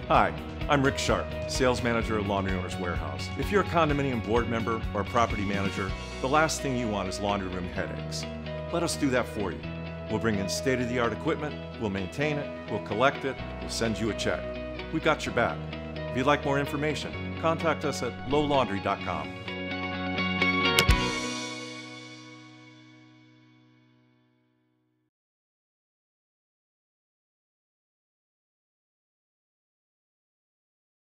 Hi, I'm Rick Sharp, Sales Manager at Laundry Owners Warehouse. If you're a condominium board member or a property manager, the last thing you want is laundry room headaches. Let us do that for you. We'll bring in state-of-the-art equipment, we'll maintain it, we'll collect it, we'll send you a check. We've got your back. If you'd like more information, contact us at lowlaundry.com.